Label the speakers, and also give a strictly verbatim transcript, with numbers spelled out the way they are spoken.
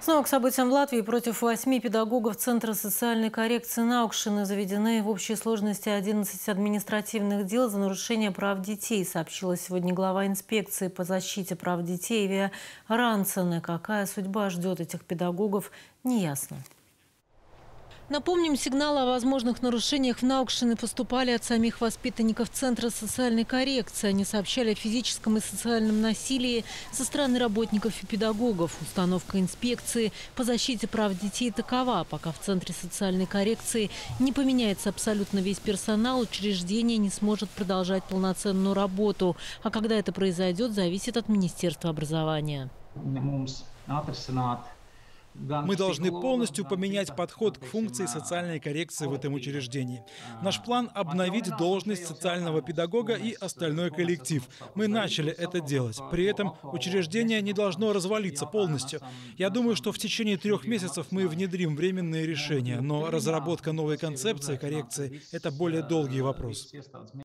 Speaker 1: Снова к событиям в Латвии. Против восьми педагогов Центра социальной коррекции Наукшины заведены в общей сложности одиннадцать административных дел за нарушение прав детей, сообщила сегодня глава инспекции по защите прав детей Ивия Ранцене. Какая судьба ждет этих педагогов, неясно. Напомним, сигналы о возможных нарушениях в Наукшине поступали от самих воспитанников Центра социальной коррекции. Они сообщали о физическом и социальном насилии со стороны работников и педагогов. Установка инспекции по защите прав детей такова. Пока в Центре социальной коррекции не поменяется абсолютно весь персонал, учреждение не сможет продолжать полноценную работу. А когда это произойдет, зависит от Министерства образования.
Speaker 2: Мы должны полностью поменять подход к функции социальной коррекции в этом учреждении. Наш план – обновить должность социального педагога и остальной коллектив. Мы начали это делать. При этом учреждение не должно развалиться полностью. Я думаю, что в течение трех месяцев мы внедрим временные решения, но разработка новой концепции коррекции – это более долгий вопрос.